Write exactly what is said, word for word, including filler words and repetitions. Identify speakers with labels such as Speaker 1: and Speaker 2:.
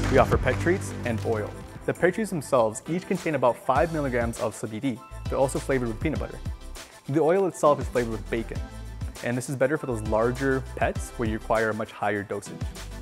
Speaker 1: We offer pet treats and oil. The pet treats themselves each contain about five milligrams of C B D. They're also flavored with peanut butter. The oil itself is flavored with bacon, and this is better for those larger pets where you require a much higher dosage.